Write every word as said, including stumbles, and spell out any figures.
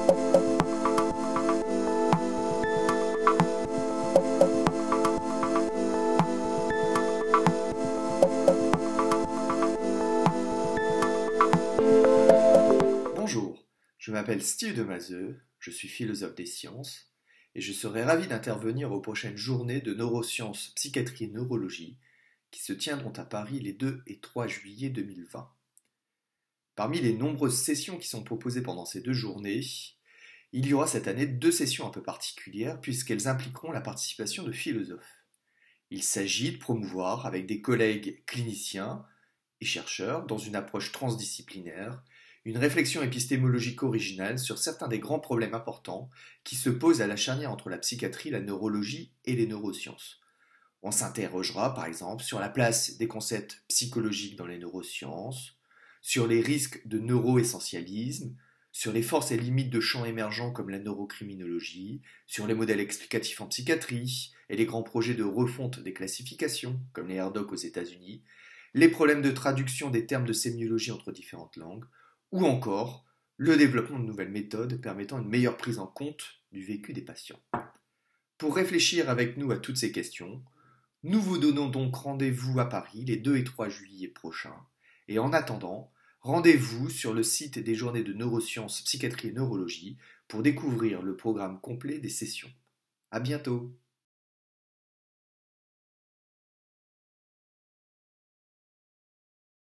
Bonjour, je m'appelle Steve Demazeux, je suis philosophe des sciences et je serai ravi d'intervenir aux prochaines journées de neurosciences, psychiatrie et neurologie qui se tiendront à Paris les deux et trois juillet deux mille vingt. Parmi les nombreuses sessions qui sont proposées pendant ces deux journées, il y aura cette année deux sessions un peu particulières puisqu'elles impliqueront la participation de philosophes. Il s'agit de promouvoir avec des collègues cliniciens et chercheurs, dans une approche transdisciplinaire, une réflexion épistémologique originale sur certains des grands problèmes importants qui se posent à la charnière entre la psychiatrie, la neurologie et les neurosciences. On s'interrogera par exemple sur la place des concepts psychologiques dans les neurosciences, sur les risques de neuroessentialisme, sur les forces et limites de champs émergents comme la neurocriminologie, sur les modèles explicatifs en psychiatrie et les grands projets de refonte des classifications comme les R D O C aux États-Unis, les problèmes de traduction des termes de sémiologie entre différentes langues, ou encore le développement de nouvelles méthodes permettant une meilleure prise en compte du vécu des patients. Pour réfléchir avec nous à toutes ces questions, nous vous donnons donc rendez-vous à Paris les deux et trois juillet prochains, et en attendant, rendez-vous sur le site des journées de neurosciences, psychiatrie et neurologie pour découvrir le programme complet des sessions. À bientôt!